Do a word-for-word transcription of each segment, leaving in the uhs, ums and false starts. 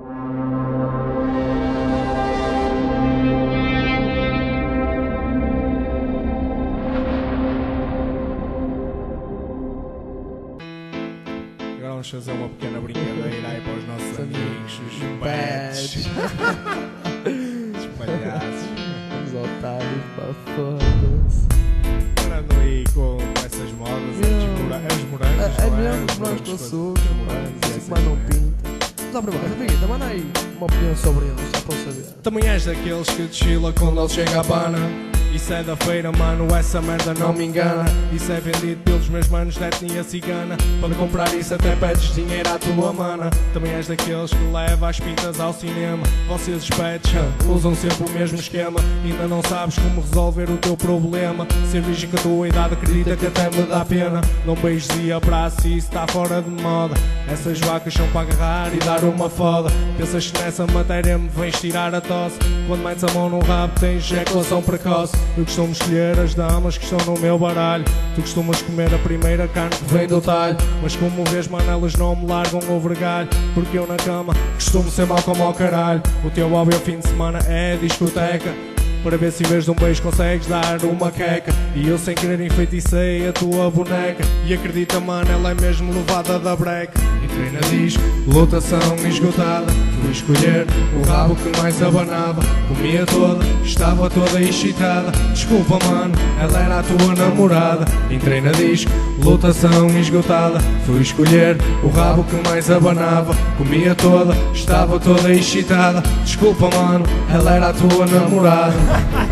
Agora vamos fazer uma pequena brincadeira aí para os nossos amigos, os bads. Os palhaços. Os otários, pá, foda-se. Andando aí com essas modas, as mora- as morangos. É não mesmo, Os os morangos com açúcar, mano. e Se essa mandam ideia. pinta. Mas, ó, primeiro, amiguita, manda aí uma opinião sobre eles, só para eu saber. Também és daqueles que desfila quando ele chega à pana. Isso é da feira, mano, essa merda não me engana. Isso é vendido pelos meus manos da etnia cigana. Para comprar isso até pedes dinheiro à tua mana. Também és daqueles que leva as pintas ao cinema. Vocês espetos usam sempre o mesmo esquema. Ainda não sabes como resolver o teu problema. Ser virgem com a tua idade acredita que até me dá pena. Não beijos e abraços e isso está fora de moda. Essas vacas são para agarrar e dar uma foda. Pensas que nessa matéria me vens tirar a tosse. Quando metes a mão no rabo tens ejaculação precoce. Eu costumo escolher as damas que estão no meu baralho. Tu costumas comer a primeira carne que vem do talho. Mas como vês, mano, elas não me largam o vergalho. Porque eu na cama costumo ser mau como ao caralho. O teu hobby ao fim de semana é discoteca. Para ver se em vez de um beijo consegues dar uma queca. E eu sem querer enfeiticei a tua boneca. E acredita, mano, ela é mesmo levada da breca. Entrei na disco, lotação esgotada. Fui escolher o rabo que mais abanava. Comia toda, estava toda excitada. Desculpa, mano, ela era a tua namorada. Entrei na disco, lotação esgotada. Fui escolher o rabo que mais abanava. Comia toda, estava toda excitada. Desculpa, mano, ela era a tua namorada.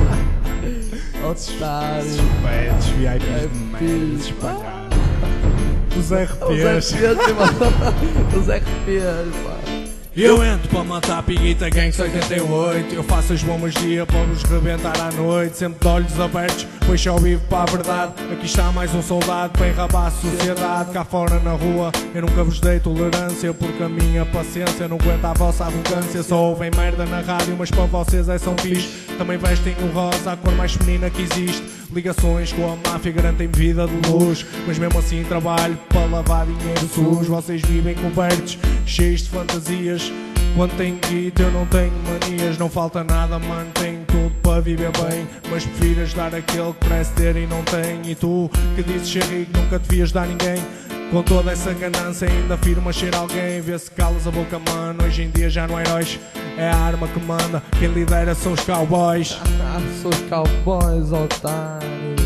Otários. Pets, V I Ps É de merda, fixe. espalhados. Os R Os Ps. R Ps, mano. Os R Ps, pá. Eu entro para matar a piguita Gang oitenta e oito. Eu faço as bombas dia para vos rebentar à noite. Sempre de olhos abertos, pois só vivo para a verdade. Aqui está mais um soldado para enrabar a sociedade. Cá fora na rua eu nunca vos dei tolerância, porque a minha paciência não aguenta a vossa arrogância. Só ouvem merda na rádio, mas para vocês é são fixe. Também vestem o rosa, a cor mais feminina que existe. Ligações com a máfia garantem vida de luz, mas mesmo assim trabalho para lavar dinheiro sujo. Vocês vivem cobertos, cheios de fantasias. Quando tenho guita eu não tenho manias. Não falta nada, mano, tenho tudo para viver bem. Mas prefiro ajudar aquele que parece ter e não tem. E tu, que dizes ser rico, nunca devias dar ninguém. Com toda essa ganância ainda afirmas ser alguém. Vê se calas a boca, mano, hoje em dia já não há heróis. É a arma que manda, quem lidera são os cowboys. Ah, sou os cowboys, otários.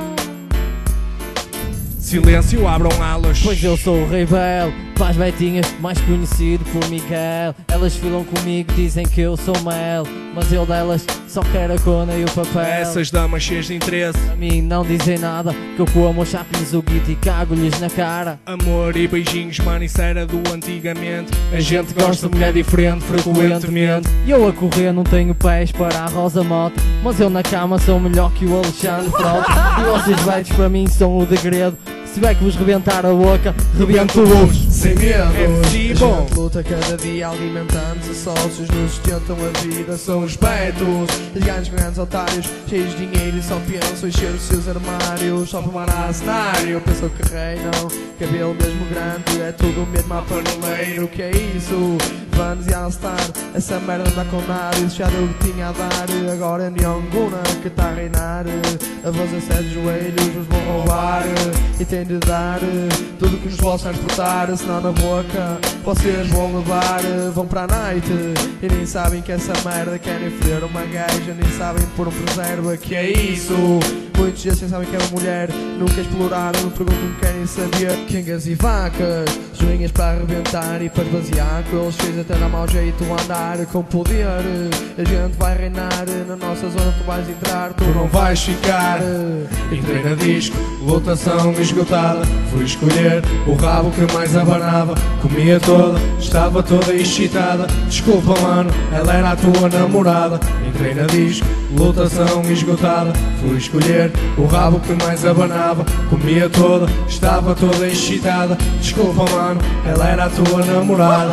Silêncio, abram alas. Pois eu sou o Rei Belo, paz betinhas, mais conhecido por Miguel. Elas filam comigo, dizem que eu sou mel, mas eu delas só quero a cona e o papel. Essas damas cheias de interesse, A mim não dizem nada, que eu como chapo-lhes o guito e cago-lhes na cara. amor e beijinhos, mano, isso era do antigamente. A gente gosta de mulher diferente, frequentemente. E eu a correr não tenho pés para a Rosa Mota, mas eu na cama sou melhor que o Alexandre Frota. E vocês velhos para mim são o degredo. Se tiver que vos rebentar a boca, rebento-vos. Sem medo, M C bom. a gente luta cada dia alimentando-se. Sócios nos sustentam a vida, são os betos. Os grandes grandes otários, cheios de dinheiro e só pensam encher os seus armários. Só para manar cenário, pensam que reinam. Cabelo mesmo grande, é tudo mesmo a paneleiro. O que é isso? Vans e All-Star, essa merda anda com nada. Isso já deu o que tinha a dar. Agora é Nyonguna que está a reinar. A voz é sete joelhos, nos vão roubar. E tem de dar tudo que nos possam exportar. Senão na boca vocês vão levar. Vão para a night e nem sabem que essa merda querem foder uma gaja. Nem sabem pôr um preserva, que é isso? Muitos assim sabem que é uma mulher, nunca exploraram. Me perguntam, querem saber. Quengas e vacas, joinhas para arrebentar e para esvaziar. Com eles fez até dar mau jeito andar com poder. A gente vai reinar na nossa zona, tu vais entrar, tu Tu não vais ficar. Entrei na disco, lotação esgotada. Fui escolher o rabo que mais abanava. Comia toda, estava toda excitada. Desculpa, mano, ela era a tua namorada. Entrei na disco, lotação esgotada. Fui escolher o rabo que mais abanava. Comia toda, estava toda excitada. Desculpa, mano, ela era a tua namorada.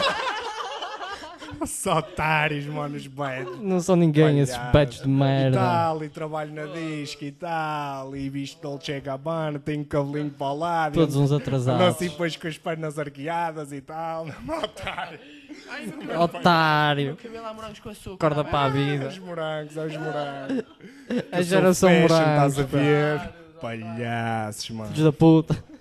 Só otários, mano, os betos. Não são ninguém esses betos de E merda. tal, e trabalho na disco e tal, e visto Dolce Gabbana, tenho cabelinho para o lado. Todos uns Não atrasados. assim depois com as pernas arqueadas e tal. Otário. Otário. Quer ver lá morangos com açúcar? Acorda para a vida. Os morangos, os morangos. A geração fashion, morangos. estás a ver? Palhaços, mano. Filhos da puta.